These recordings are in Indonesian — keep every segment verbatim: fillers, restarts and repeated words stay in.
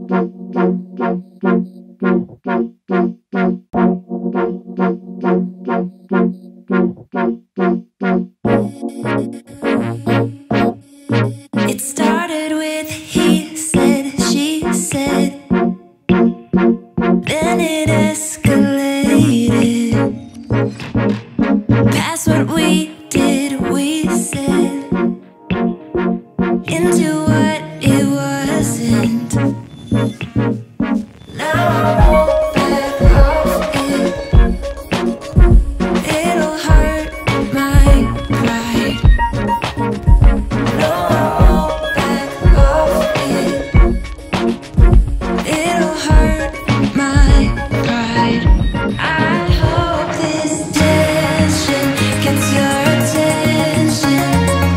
It started with he said, she said, then it escalated past what we did, we said, into what it wasn't. Now I won't back off it. It'll hurt my pride. No, I won't back off it. It'll hurt my pride. I hope this tension gets your attention.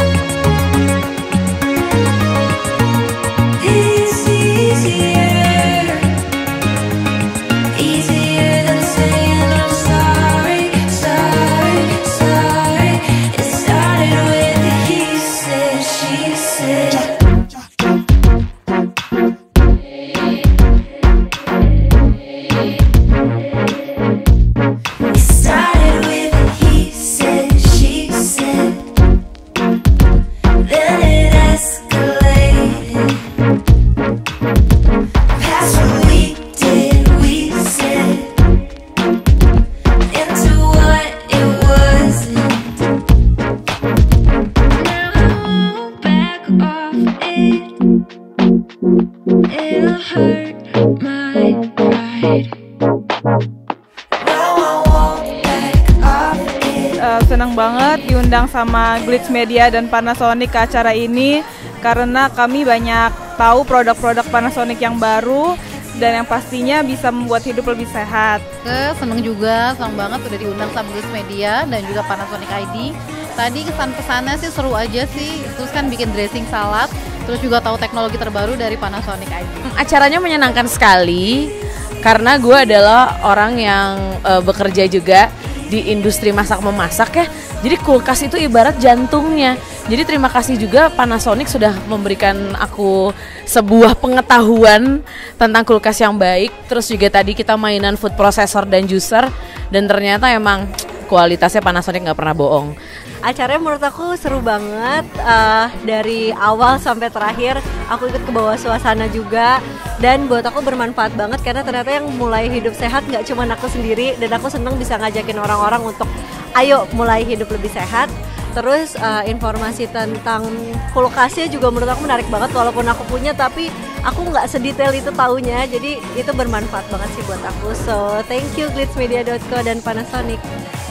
It's easier, easier than saying I'm sorry, sorry, sorry. It started with he said, she said. It started with he said, she said, then it escalated past what we did, we said, into what it wasn't. Now I won't back off it. It'll hurt my pride. No, I won't back off it. Uh, senang banget diundang sama Glitch Media dan Panasonic ke acara ini karena kami banyak tahu produk-produk Panasonic yang baru dan yang pastinya bisa membuat hidup lebih sehat. Seneng juga, seneng banget udah diundang sama Glitch Media dan juga Panasonic I D. Tadi kesan-pesannya sih seru aja sih, terus kan bikin dressing salad, terus juga tahu teknologi terbaru dari Panasonic I D. Acaranya menyenangkan sekali karena gue adalah orang yang uh, bekerja juga di industri masak memasak ya. Jadi kulkas itu ibarat jantungnya. Jadi terima kasih juga Panasonic sudah memberikan aku sebuah pengetahuan tentang kulkas yang baik. Terus juga tadi kita mainan food processor dan juicer dan ternyata emang kualitasnya Panasonic nggak pernah bohong. Acaranya menurut aku seru banget, uh, dari awal sampai terakhir aku ikut ke bawah suasana juga, dan buat aku bermanfaat banget karena ternyata yang mulai hidup sehat nggak cuma aku sendiri, dan aku seneng bisa ngajakin orang-orang untuk ayo mulai hidup lebih sehat. Terus uh, informasi tentang kulkasnya juga menurut aku menarik banget, walaupun aku punya tapi aku nggak sedetail itu taunya, jadi itu bermanfaat banget sih buat aku. So thank you glitch media dot co dan Panasonic.